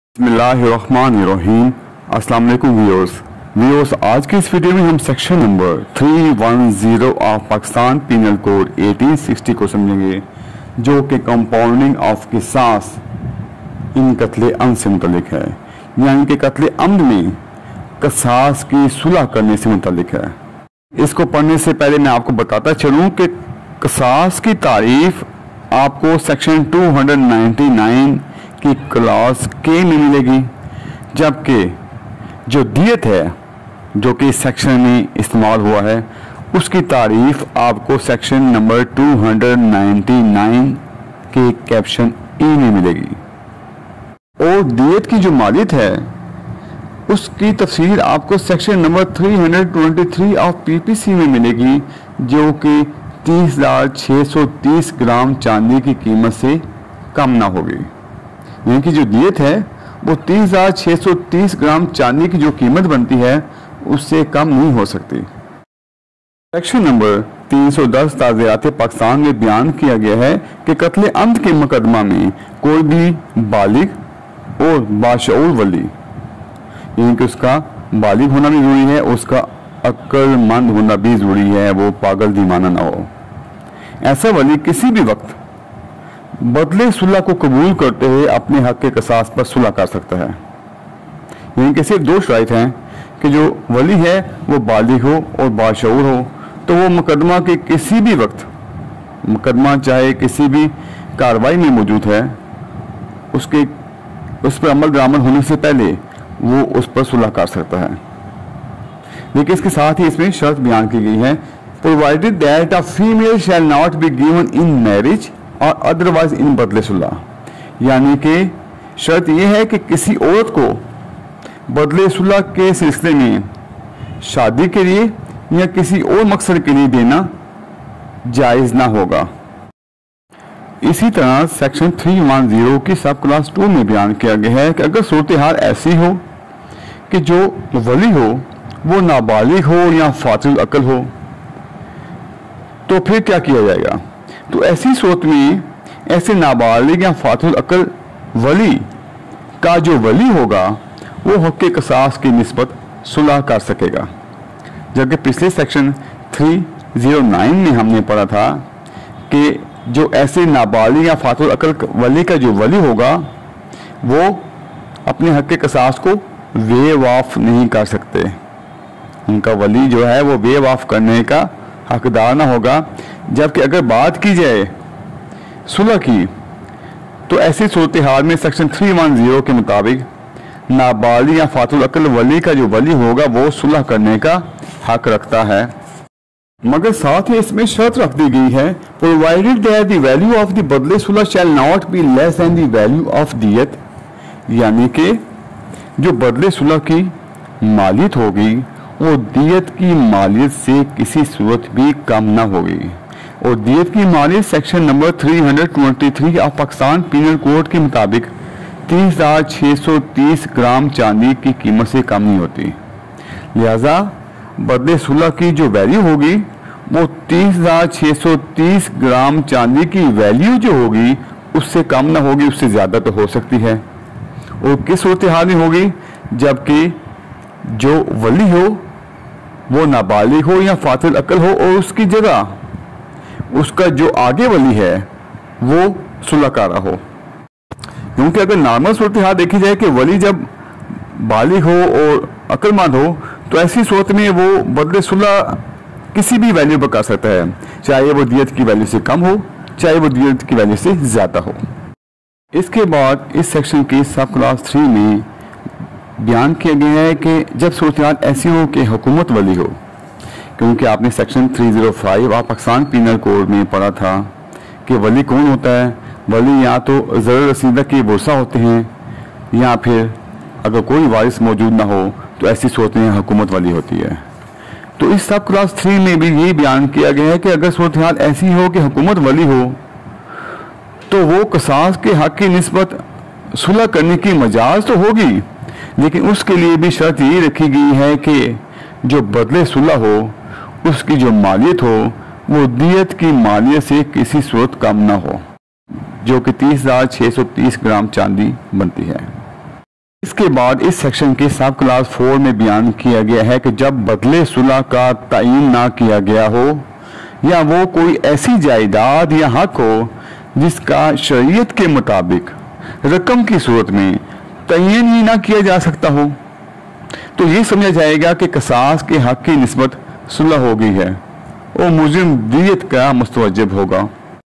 बिस्मिल्लाहिर्रहमानिर्रहीम। अस्सलाम वालेकुम व्यूअर्स, आज की इस वीडियो में हम section number 310 of Pakistan penal code 1860 को समझेंगे, जो कि कंपाउंडिंग ऑफ किसास इन कत्ले अम्द से मुतल्लिक है, यानी कि कत्ले अम्द में किसास की सुलह करने से मुतल्लिक है। इसको पढ़ने से पहले मैं आपको बताता चलूँ कि किसास की तारीफ आपको सेक्शन 299 की क्लास के में मिलेगी, जबकि जो दियत है जो कि इस सेक्शन में इस्तेमाल हुआ है उसकी तारीफ आपको सेक्शन नंबर 299 के कैप्शन ई में मिलेगी। और दियत की जो मालियत है उसकी तफसीर आपको सेक्शन नंबर 323 ऑफ पीपीसी में मिलेगी, जो कि 30,630 ग्राम चांदी की कीमत से कम ना होगी। यानी कि जो दियत है वो 30,630 ग्राम चांदी की जो कीमत बनती है उससे कम नहीं हो सकती। सेक्शन नंबर 310 ताज़ियात पाकिस्तान में बयान किया गया है कि कत्ले अम्द के मुकदमा में कोई भी बालिग और बाशऊर वली, यानी कि उसका बालिग होना भी जरूरी है, उसका अक्लमंद होना भी जरूरी है, वो पागल दीवाना ना हो। ऐसा वली किसी भी वक्त बदले सुलह को कबूल करते हुए अपने हक के किसास पर सुलह कर सकता है। यानी कि सिर्फ दो शराइत हैं कि जो वली है वो बालिग हो और बाशऊर हो, तो वो मुकदमा के किसी भी वक्त, मुकदमा चाहे किसी भी कार्रवाई में मौजूद है, उस पर अमल दरामद होने से पहले वो उस पर सुलह कर सकता है। लेकिन इसके साथ ही इसमें शर्त बयान की गई है, provided that a female shall not be given in marriage और अदरवाइज इन बदले सुलह। यानी कि शर्त यह है कि किसी औरत को बदले सुलह के सिलसिले में शादी के लिए या किसी और मकसद के लिए देना जायज़ ना होगा। इसी तरह सेक्शन 310 की सब क्लास 2 में बयान किया गया है कि अगर सूरत हाल ऐसी हो कि जो वली हो वो नाबालिग हो या फातिल अकल हो, तो फिर क्या किया जाएगा। तो ऐसी सूरत में ऐसे नाबालिग या फातिल अकल वली का जो वली होगा वो हक़ किसास की निस्बत सुलह कर सकेगा। जबकि पिछले सेक्शन 309 में हमने पढ़ा था कि जो ऐसे नाबालिग या फातिल अकल वली का जो वली होगा वो अपने हक़ किसास को वेव ऑफ नहीं कर सकते, उनका वली जो है वो वेव ऑफ करने का हकदार ना होगा। जबकि अगर बात की जाए सुलह की, तो ऐसी सूरत हाल में सेक्शन 310 के मुताबिक नाबालिग या फातिल अकल वली का जो वली होगा वो सुलह करने का हक रखता है। मगर साथ ही इसमें शर्त रख दी गई है, provided that the value of the बदले सुलह shall not be less than the value of दियत। यानी कि जो बदले सुलह की मालियत होगी वो दियत की मालियत से किसी सूरत भी कम ना होगी। और दियत की मालियत section number 323 of Pakistan penal code के मुताबिक 30,630 ग्राम चांदी की कीमत से कम नहीं होती। लिहाजा बदले सुलह की जो वैल्यू होगी वो 30,630 ग्राम चांदी की वैल्यू जो होगी उससे कम ना होगी, उससे ज़्यादा तो हो सकती है। और किस सूरत हाल में होगी, जबकि जो वली हो वो नाबालिग हो या फातिल अकल हो और उसकी जगह उसका जो आगे वली है वो सुलहकारा हो। क्योंकि अगर नॉर्मल सूरत हाल देखी जाए कि वली जब बालिग हो और अक्लमंद हो, तो ऐसी सूरत में वो बदले सुलह किसी भी वैल्यू पर कर सकता है, चाहे वो दियत की वैल्यू से कम हो चाहे वो दियत की वैल्यू से ज़्यादा हो। इसके बाद इस सेक्शन की सब क्लास 3 में बयान किया गया है कि जब सूरत हाल ऐसी हो कि हुकूमत वली हो, क्योंकि आपने section 305 of Pakistan penal code में पढ़ा था कि वली कौन होता है। वली या तो ज़र रसीदा के वर्सा होते हैं या फिर अगर कोई वारिस मौजूद ना हो तो ऐसी सूरत में हुकूमत वली होती है। तो इस सब क्लास 3 में भी ये बयान किया गया है कि अगर सूरत हाल ऐसी हो कि हुकूमत वली हो तो वो किसास के हक़ की निस्बत सुलह करने की मजाज तो होगी, लेकिन उसके लिए भी शर्त ये रखी गई है कि जो बदले सुलह हो उसकी जो मालियत हो वो दियत की मालियत से किसी सूरत कम ना हो, जो कि 30,630 ग्राम चांदी बनती है। इसके बाद इस सेक्शन के सब क्लास 4 में बयान किया गया है कि जब बदले सुलह का तयन ना किया गया हो या वो कोई ऐसी जायदाद या हक हो जिसका शरीयत के मुताबिक रकम की सूरत में तयन ही ना किया जा सकता हो, तो ये समझा जाएगा कि कसास के हक की निस्बत सुलह हो गई है और मुजरिम दियत का मुस्तवज्जिब होगा।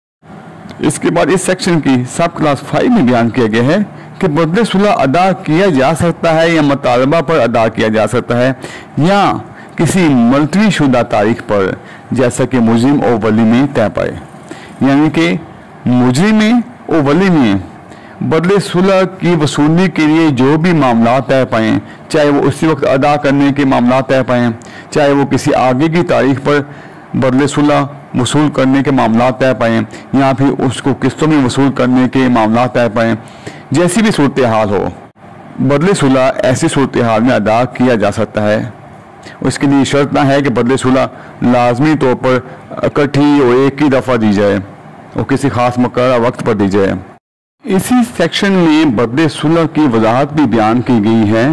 इसके बाद इस सेक्शन की सब क्लास 5 में बयान किया गया है कि बदले सुलह अदा किया जा सकता है या मुतालबा पर अदा किया जा सकता है या किसी मुलतवी शुदा तारीख पर, जैसा कि मुजरिम और वली में तय पाए। यानी कि मुजरिम में और वली में बदले सुलह की वसूली के लिए जो भी मामला तय पाएँ, चाहे वो उसी वक्त अदा करने के मामला तय पाएँ, चाहे वो किसी आगे की तारीख पर बदले सुलह वसूल करने के मामला तय पाएँ या फिर उसको किस्तों में वसूल करने के मामला तय पाएँ, जैसी भी सूरत हाल हो, बदले सुलह ऐसी सूरत हाल में अदा किया जा सकता है। उसके लिए शर्त ना है कि बदले सुलह लाजमी तौर पर इकट्ठी और एक ही दफ़ा दी जाए और किसी खास मुकर्रर वक्त पर दी जाए। इसी सेक्शन में बदले सुलह की वजाहत भी बयान की गई है,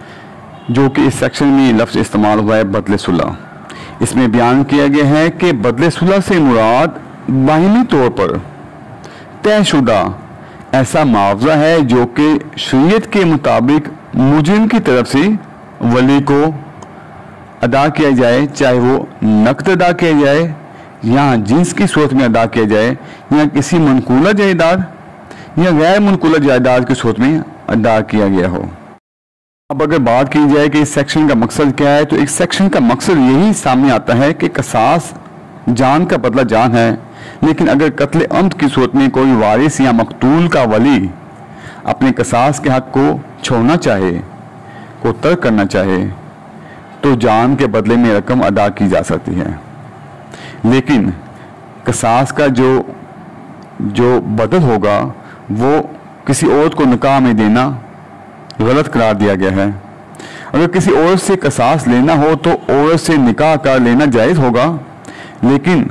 जो कि इस सेक्शन में लफ्ज़ इस्तेमाल हुआ है बदले सुलह। इसमें बयान किया गया है कि बदले सुलह से मुराद बाहिनी तौर पर तयशुदा ऐसा मुआवजा है जो कि शरीयत के मुताबिक मुजरिम की तरफ से वली को अदा किया जाए, चाहे वो नकद अदा किया जाए या जिन्स की सूरत में अदा किया जाए या किसी मनकूला जायदाद या गैर मनकूला जायदाद की सूरत में अदा किया गया हो। अब अगर बात की जाए कि इस सेक्शन का मकसद क्या है, तो इस सेक्शन का मकसद यही सामने आता है कि कसास जान का बदला जान है, लेकिन अगर कत्ल अम्द की सूरत में कोई वारिस या मकतूल का वली अपने कसास के हक को छोड़ना चाहे, को तर्क करना चाहे, तो जान के बदले में रकम अदा की जा सकती है। लेकिन कसास का जो बदल होगा वो किसी औरत को निकाह में देना गलत करार दिया गया है। अगर किसी औरत से कसास लेना हो तो औरत से निकाह कर लेना जायज़ होगा, लेकिन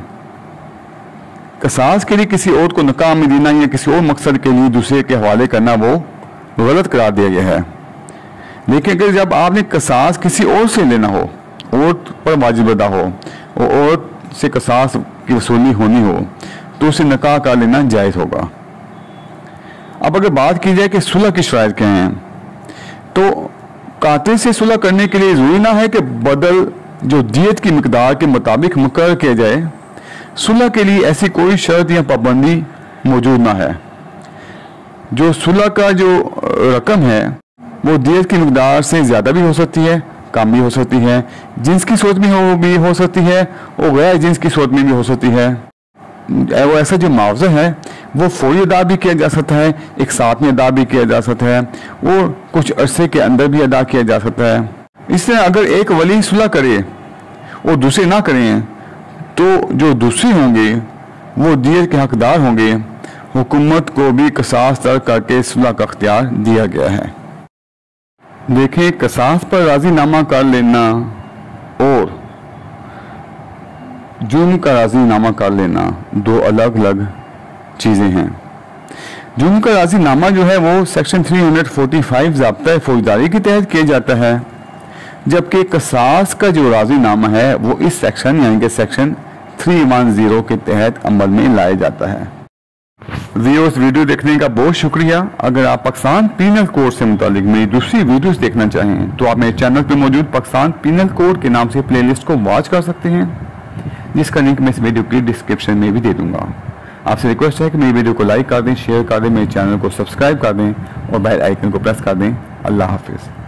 कसास के लिए किसी औरत को निकाह में देना या किसी और मकसद के लिए दूसरे के हवाले करना वो गलत करार दिया गया है। लेकिन अगर जब आपने कसास किसी और से लेना हो, औरत पर वाजिब अदा हो और औरत से कसास की वसूली होनी हो, तो उसे निकाह कर लेना जायज़ होगा। अब अगर बात की जाए कि सुलह की शराइत क्या हैं, तो कातिल से सुलह करने के लिए ज़रूरी ना है कि बदल जो दियत की मिकदार के मुताबिक मुकर्रर किया जाए। सुलह के लिए ऐसी कोई शर्त या पाबंदी मौजूद ना है। जो सुलह का जो रकम है वो दियत की मिकदार से ज़्यादा भी हो सकती है, कम भी हो सकती है, जिन्स की सूरत में भी हो सकती है और गैर जिन्स की सूरत में भी हो सकती है। वो ऐसा जो मुआवजा है वो फौरी अदा भी किया जा सकता है, एक साथ में अदा भी किया जा सकता है और कुछ अरसे के अंदर भी अदा किया जा सकता है। इससे अगर एक वली सुलह करे और दूसरे ना करें, तो जो दूसरे होंगे वो दियत के हकदार होंगे। हुकूमत को भी कसास तर्क करके सुलह का अख्तियार दिया गया है। देखें, कसास पर राजीनामा कर लेना और जुर्म का राजीनामा कर लेना दो अलग अलग चीज़ें हैं। जुर्म का राजीनामा जो है वो सेक्शन 345 ज़ाब्ता फौजदारी के तहत किया जाता है, जबकि कसास का जो राजीनामा है वो इस सेक्शन यानी कि सेक्शन 310 के तहत अमल में लाया जाता है। व्यूअर्स, वीडियो देखने का बहुत शुक्रिया। अगर आप पाकिस्तान पीनल कोड से मुतालिक मेरी दूसरी वीडियोस देखना चाहें तो आप मेरे चैनल पर मौजूद पाकिस्तान पीनल कोड के नाम से प्लेलिस्ट को वॉच कर सकते हैं, जिसका लिंक मैं इस वीडियो की डिस्क्रिप्शन में भी दे दूंगा। आपसे रिक्वेस्ट है कि मेरी वीडियो को लाइक कर दें, शेयर कर दें, मेरे चैनल को सब्सक्राइब कर दें और बेल आइकन को प्रेस कर दें। अल्लाह हाफिज़।